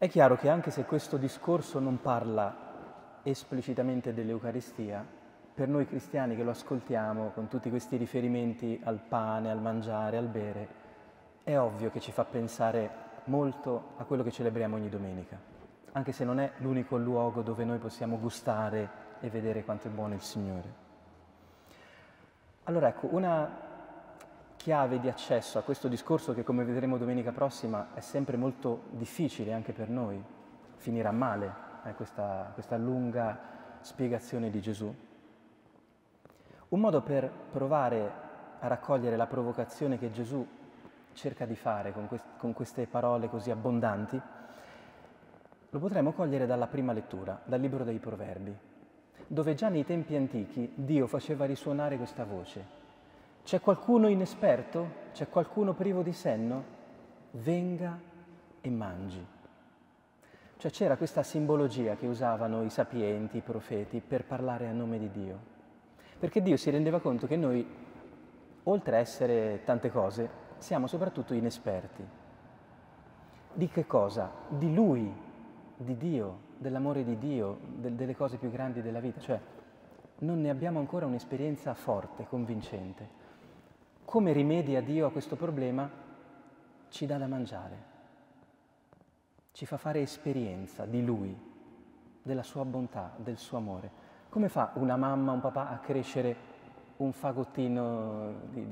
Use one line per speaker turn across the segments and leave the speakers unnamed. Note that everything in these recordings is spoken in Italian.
È chiaro che anche se questo discorso non parla esplicitamente dell'Eucaristia, per noi cristiani che lo ascoltiamo con tutti questi riferimenti al pane, al mangiare, al bere, è ovvio che ci fa pensare molto a quello che celebriamo ogni domenica, anche se non è l'unico luogo dove noi possiamo gustare e vedere quanto è buono il Signore. Allora ecco, una chiave di accesso a questo discorso che, come vedremo domenica prossima, è sempre molto difficile anche per noi, finirà male, questa lunga spiegazione di Gesù. Un modo per provare a raccogliere la provocazione che Gesù cerca di fare con queste parole così abbondanti, lo potremo cogliere dalla prima lettura, dal libro dei Proverbi, dove già nei tempi antichi Dio faceva risuonare questa voce. C'è qualcuno inesperto? C'è qualcuno privo di senno? Venga e mangi. Cioè c'era questa simbologia che usavano i sapienti, i profeti, per parlare a nome di Dio. Perché Dio si rendeva conto che noi, oltre a essere tante cose, siamo soprattutto inesperti. Di che cosa? Di Lui, di Dio, dell'amore di Dio, delle cose più grandi della vita. Cioè non ne abbiamo ancora un'esperienza forte, convincente. Come rimedia Dio a questo problema? Ci dà da mangiare, ci fa fare esperienza di Lui, della sua bontà, del suo amore. Come fa una mamma, un papà a crescere un fagottino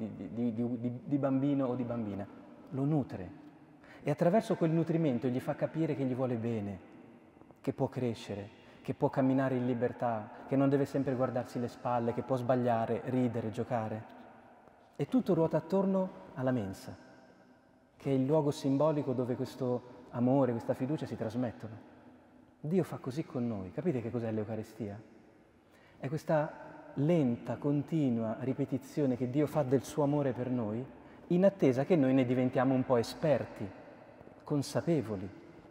di bambino o di bambina? Lo nutre e attraverso quel nutrimento gli fa capire che gli vuole bene, che può crescere, che può camminare in libertà, che non deve sempre guardarsi le spalle, che può sbagliare, ridere, giocare. E tutto ruota attorno alla mensa, che è il luogo simbolico dove questo amore, questa fiducia si trasmettono. Dio fa così con noi. Capite che cos'è l'Eucaristia? È questa lenta, continua ripetizione che Dio fa del suo amore per noi, in attesa che noi ne diventiamo un po' esperti, consapevoli.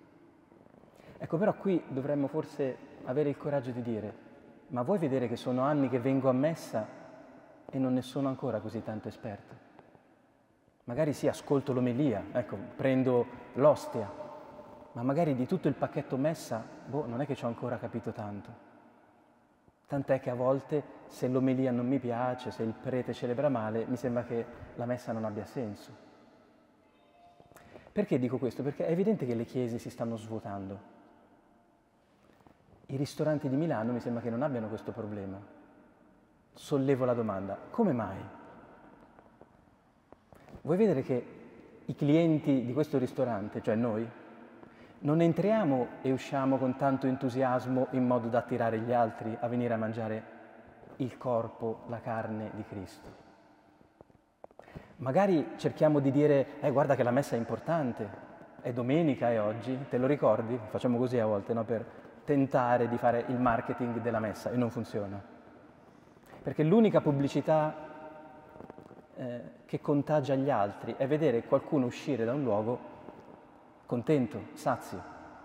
Ecco, però qui dovremmo forse avere il coraggio di dire: ma vuoi vedere che sono anni che vengo a messa e non ne sono ancora così tanto esperto? Magari sì, ascolto l'omelia, ecco, prendo l'ostia, ma magari di tutto il pacchetto messa, non è che ci ho ancora capito tanto. Tant'è che a volte, se l'omelia non mi piace, se il prete celebra male, mi sembra che la messa non abbia senso. Perché dico questo? Perché è evidente che le chiese si stanno svuotando. I ristoranti di Milano mi sembra che non abbiano questo problema. Sollevo la domanda: come mai? Vuoi vedere che i clienti di questo ristorante, cioè noi, non entriamo e usciamo con tanto entusiasmo in modo da attirare gli altri a venire a mangiare il corpo, la carne di Cristo. Magari cerchiamo di dire: guarda che la messa è importante, è domenica, è oggi, te lo ricordi? Facciamo così a volte, no? Per tentare di fare il marketing della messa, e non funziona. Perché l'unica pubblicità che contagia gli altri è vedere qualcuno uscire da un luogo contento, sazio.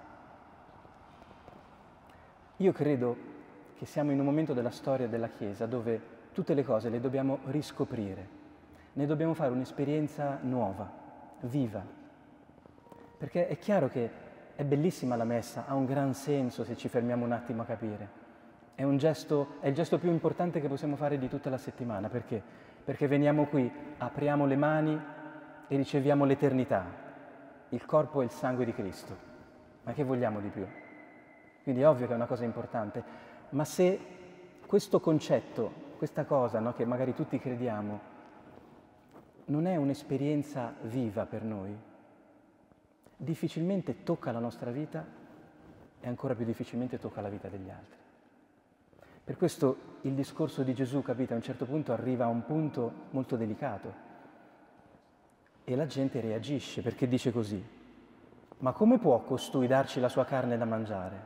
Io credo che siamo in un momento della storia della Chiesa dove tutte le cose le dobbiamo riscoprire, ne dobbiamo fare un'esperienza nuova, viva. Perché è chiaro che è bellissima la messa, ha un gran senso se ci fermiamo un attimo a capire. È il gesto più importante che possiamo fare di tutta la settimana. Perché? Perché veniamo qui, apriamo le mani e riceviamo l'eternità, il corpo e il sangue di Cristo. Ma che vogliamo di più? Quindi è ovvio che è una cosa importante. Ma se questo concetto, questa cosa, no, che magari tutti crediamo, non è un'esperienza viva per noi, difficilmente tocca la nostra vita e ancora più difficilmente tocca la vita degli altri. Per questo il discorso di Gesù, capite, a un certo punto arriva a un punto molto delicato e la gente reagisce perché dice così: ma come può costui darci la sua carne da mangiare?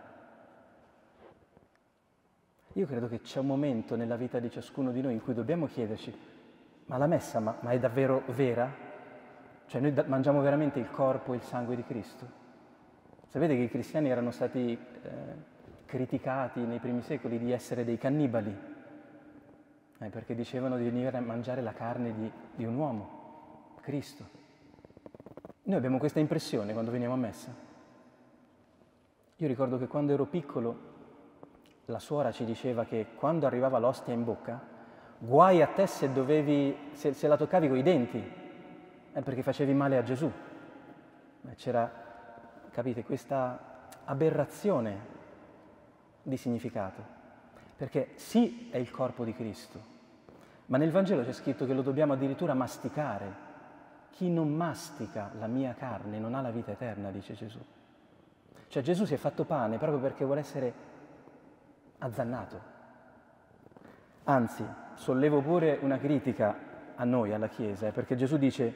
Io credo che c'è un momento nella vita di ciascuno di noi in cui dobbiamo chiederci: ma la messa ma è davvero vera? Cioè noi mangiamo veramente il corpo e il sangue di Cristo? Sapete che i cristiani erano stati criticati nei primi secoli di essere dei cannibali, perché dicevano di venire a mangiare la carne di un uomo, Cristo. Noi abbiamo questa impressione quando veniamo a messa. Io ricordo che quando ero piccolo la suora ci diceva che quando arrivava l'ostia in bocca, guai a te se la toccavi coi denti, perché facevi male a Gesù. C'era, capite, questa aberrazione di significato, perché sì è il corpo di Cristo, ma nel Vangelo c'è scritto che lo dobbiamo addirittura masticare. Chi non mastica la mia carne non ha la vita eterna, dice Gesù. Cioè Gesù si è fatto pane proprio perché vuole essere azzannato. Anzi, sollevo pure una critica a noi, alla Chiesa, perché Gesù dice: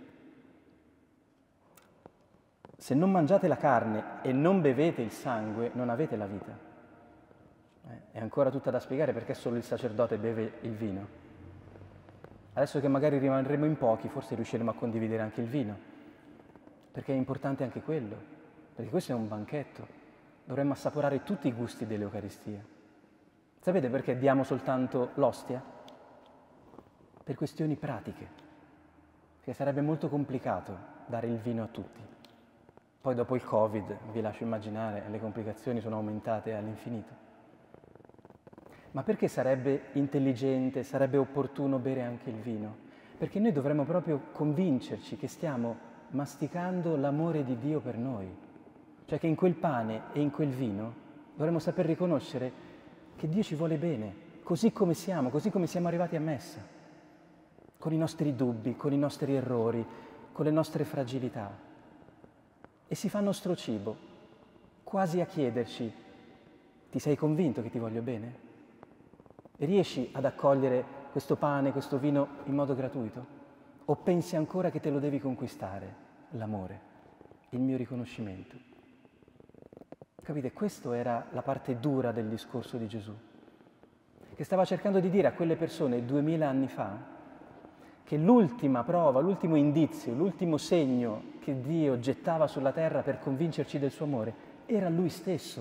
se non mangiate la carne e non bevete il sangue, non avete la vita. È ancora tutta da spiegare perché solo il sacerdote beve il vino. Adesso che magari rimarremo in pochi, forse riusciremo a condividere anche il vino, perché è importante anche quello, perché questo è un banchetto, dovremmo assaporare tutti i gusti dell'Eucaristia. Sapete perché diamo soltanto l'ostia? Per questioni pratiche, perché sarebbe molto complicato dare il vino a tutti. Poi dopo il Covid, vi lascio immaginare, le complicazioni sono aumentate all'infinito. Ma perché sarebbe intelligente, sarebbe opportuno bere anche il vino? Perché noi dovremmo proprio convincerci che stiamo masticando l'amore di Dio per noi. Cioè che in quel pane e in quel vino dovremmo saper riconoscere che Dio ci vuole bene, così come siamo arrivati a messa, con i nostri dubbi, con i nostri errori, con le nostre fragilità. E si fa nostro cibo, quasi a chiederci: ti sei convinto che ti voglio bene? E riesci ad accogliere questo pane, questo vino in modo gratuito? O pensi ancora che te lo devi conquistare, l'amore, il mio riconoscimento? Capite? Questa era la parte dura del discorso di Gesù, che stava cercando di dire a quelle persone 2000 anni fa che l'ultima prova, l'ultimo indizio, l'ultimo segno che Dio gettava sulla terra per convincerci del suo amore era Lui stesso.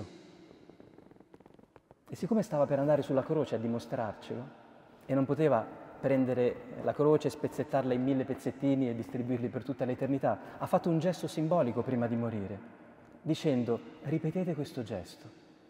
E siccome stava per andare sulla croce a dimostrarcelo e non poteva prendere la croce e spezzettarla in 1000 pezzettini e distribuirli per tutta l'eternità, ha fatto un gesto simbolico prima di morire, dicendo: ripetete questo gesto.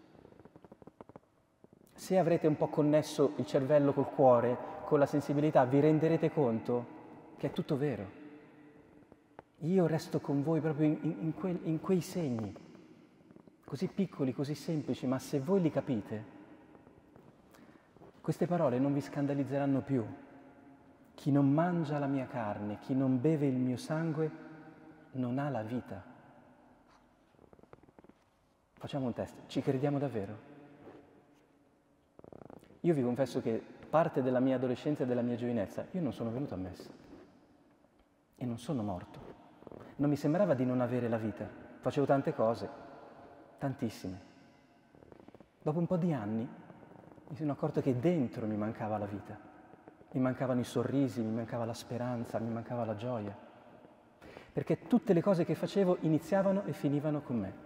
Se avrete un po' connesso il cervello col cuore, con la sensibilità, vi renderete conto che è tutto vero. Io resto con voi proprio in quei segni, così piccoli, così semplici, ma se voi li capite, queste parole non vi scandalizzeranno più. Chi non mangia la mia carne, chi non beve il mio sangue, non ha la vita. Facciamo un test, ci crediamo davvero? Io vi confesso che parte della mia adolescenza e della mia giovinezza, io non sono venuto a messa e non sono morto. Non mi sembrava di non avere la vita, facevo tante cose, tantissime. Dopo un po' di anni mi sono accorto che dentro mi mancava la vita, mi mancavano i sorrisi, mi mancava la speranza, mi mancava la gioia, perché tutte le cose che facevo iniziavano e finivano con me.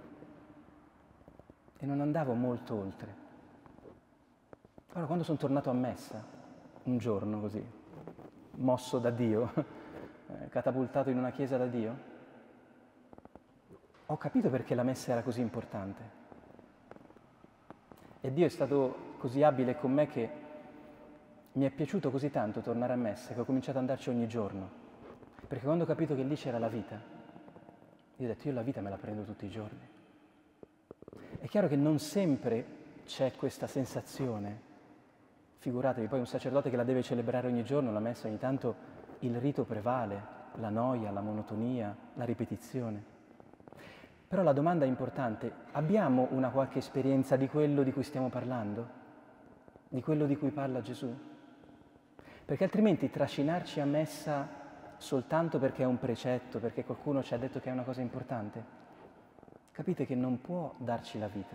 E non andavo molto oltre. Allora, quando sono tornato a messa, un giorno così, mosso da Dio, catapultato in una chiesa da Dio, ho capito perché la messa era così importante. E Dio è stato così abile con me che mi è piaciuto così tanto tornare a messa che ho cominciato ad andarci ogni giorno. Perché quando ho capito che lì c'era la vita, io ho detto: io la vita me la prendo tutti i giorni. È chiaro che non sempre c'è questa sensazione. Figuratevi, poi un sacerdote che la deve celebrare ogni giorno, la messa ogni tanto, il rito prevale, la noia, la monotonia, la ripetizione. Però la domanda è importante: abbiamo una qualche esperienza di quello di cui stiamo parlando? Di quello di cui parla Gesù? Perché altrimenti trascinarci a messa soltanto perché è un precetto, perché qualcuno ci ha detto che è una cosa importante, capite che non può darci la vita.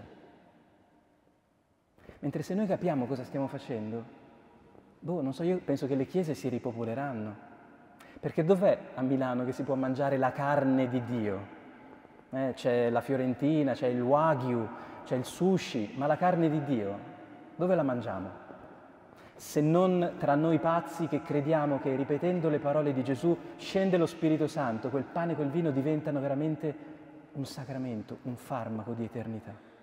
Mentre se noi capiamo cosa stiamo facendo, non so, io penso che le chiese si ripopoleranno. Perché dov'è a Milano che si può mangiare la carne di Dio? C'è la fiorentina, c'è il wagyu, c'è il sushi, ma la carne di Dio, dove la mangiamo? Se non tra noi pazzi che crediamo che ripetendo le parole di Gesù scende lo Spirito Santo, quel pane e quel vino diventano veramente un sacramento, un farmaco di eternità.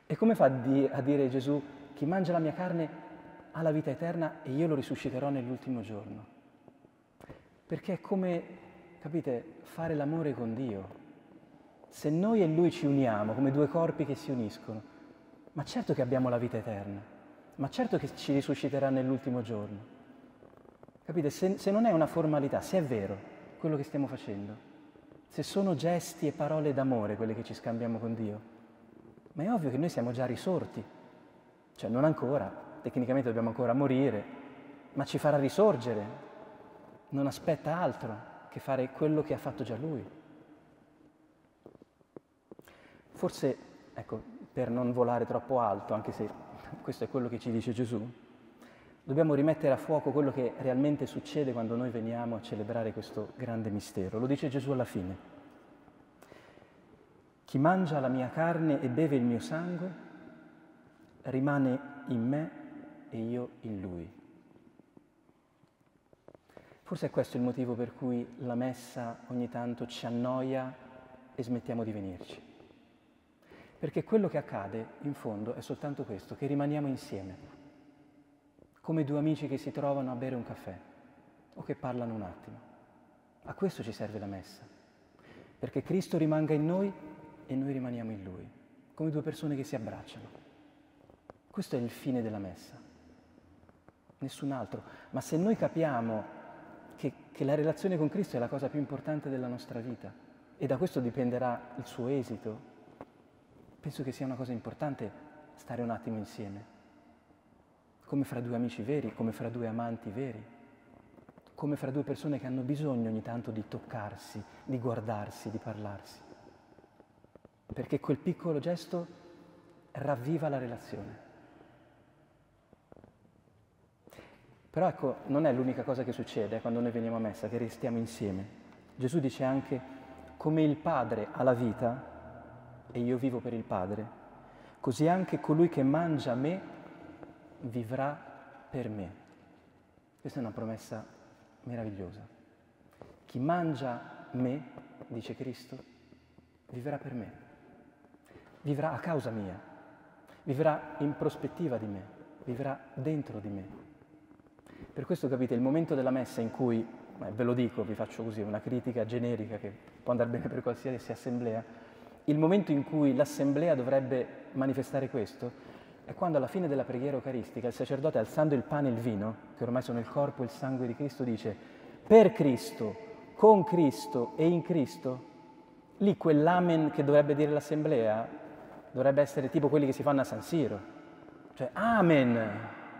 E come fa a dire Gesù, chi mangia la mia carne ha la vita eterna e io lo risusciterò nell'ultimo giorno? Perché è come, capite, fare l'amore con Dio. Se noi e Lui ci uniamo come due corpi che si uniscono, ma certo che abbiamo la vita eterna, ma certo che ci risusciterà nell'ultimo giorno. Capite? Se non è una formalità, se è vero quello che stiamo facendo, se sono gesti e parole d'amore quelle che ci scambiamo con Dio, ma è ovvio che noi siamo già risorti. Cioè non ancora, tecnicamente dobbiamo ancora morire, ma ci farà risorgere. Non aspetta altro che fare quello che ha fatto già Lui. Forse, ecco, per non volare troppo alto, anche se questo è quello che ci dice Gesù, dobbiamo rimettere a fuoco quello che realmente succede quando noi veniamo a celebrare questo grande mistero. Lo dice Gesù alla fine. Chi mangia la mia carne e beve il mio sangue rimane in me e io in lui. Forse è questo il motivo per cui la messa ogni tanto ci annoia e smettiamo di venirci. Perché quello che accade, in fondo, è soltanto questo, che rimaniamo insieme. Come due amici che si trovano a bere un caffè o che parlano un attimo. A questo ci serve la messa, perché Cristo rimanga in noi e noi rimaniamo in Lui, come due persone che si abbracciano. Questo è il fine della messa, nessun altro. Ma se noi capiamo che la relazione con Cristo è la cosa più importante della nostra vita e da questo dipenderà il suo esito, penso che sia una cosa importante stare un attimo insieme. Come fra due amici veri, come fra due amanti veri, come fra due persone che hanno bisogno ogni tanto di toccarsi, di guardarsi, di parlarsi. Perché quel piccolo gesto ravviva la relazione. Però ecco, non è l'unica cosa che succede quando noi veniamo a messa, che restiamo insieme. Gesù dice anche, come il Padre ha la vita e io vivo per il Padre, così anche colui che mangia me vivrà per me. Questa è una promessa meravigliosa. Chi mangia me, dice Cristo, vivrà per me. Vivrà a causa mia. Vivrà in prospettiva di me. Vivrà dentro di me. Per questo, capite, il momento della messa in cui, ve lo dico, vi faccio così, una critica generica che può andare bene per qualsiasi assemblea, il momento in cui l'assemblea dovrebbe manifestare questo è quando alla fine della preghiera eucaristica il sacerdote, alzando il pane e il vino, che ormai sono il corpo e il sangue di Cristo, dice per Cristo, con Cristo e in Cristo. Lì quell'amen che dovrebbe dire l'assemblea dovrebbe essere tipo quelli che si fanno a San Siro, cioè amen.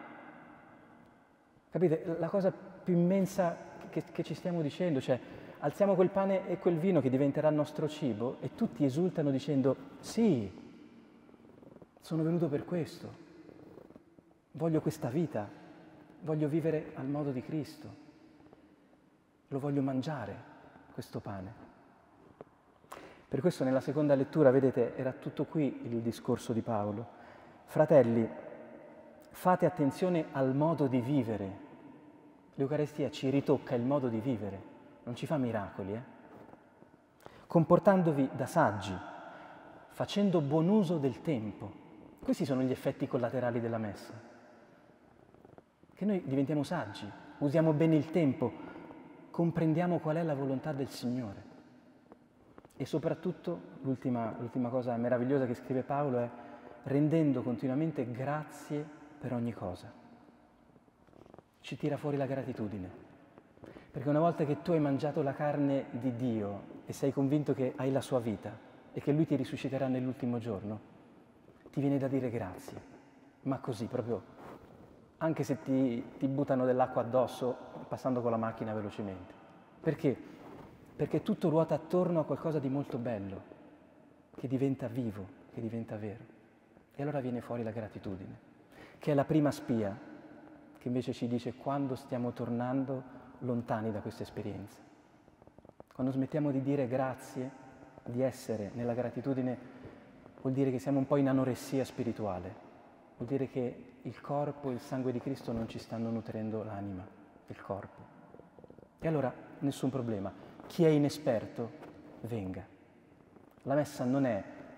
Capite? La cosa più immensa che ci stiamo dicendo, cioè alziamo quel pane e quel vino che diventerà il nostro cibo e tutti esultano dicendo sì, sono venuto per questo, voglio questa vita, voglio vivere al modo di Cristo, lo voglio mangiare, questo pane. Per questo nella seconda lettura, vedete, era tutto qui il discorso di Paolo. Fratelli, fate attenzione al modo di vivere. L'Eucaristia ci ritocca il modo di vivere, non ci fa miracoli, comportandovi da saggi, facendo buon uso del tempo. Questi sono gli effetti collaterali della messa. Che noi diventiamo saggi, usiamo bene il tempo, comprendiamo qual è la volontà del Signore. E soprattutto, l'ultima cosa meravigliosa che scrive Paolo è rendendo continuamente grazie per ogni cosa. Ci tira fuori la gratitudine. Perché una volta che tu hai mangiato la carne di Dio e sei convinto che hai la sua vita e che Lui ti risusciterà nell'ultimo giorno, ti viene da dire grazie, ma così proprio, anche se ti buttano dell'acqua addosso passando con la macchina velocemente. Perché? Perché tutto ruota attorno a qualcosa di molto bello, che diventa vivo, che diventa vero. E allora viene fuori la gratitudine, che è la prima spia, che invece ci dice quando stiamo tornando lontani da questa esperienza. Quando smettiamo di dire grazie, di essere nella gratitudine, vuol dire che siamo un po' in anoressia spirituale, vuol dire che il corpo e il sangue di Cristo non ci stanno nutrendo l'anima, il corpo. E allora nessun problema, chi è inesperto venga. La messa non è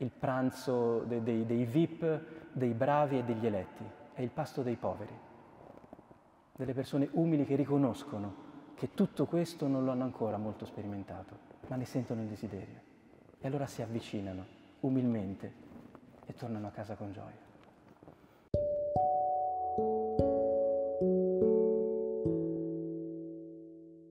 il pranzo dei VIP, dei bravi e degli eletti, è il pasto dei poveri, delle persone umili che riconoscono che tutto questo non lo hanno ancora molto sperimentato, ma ne sentono il desiderio. E allora si avvicinano umilmente e tornano a casa con gioia.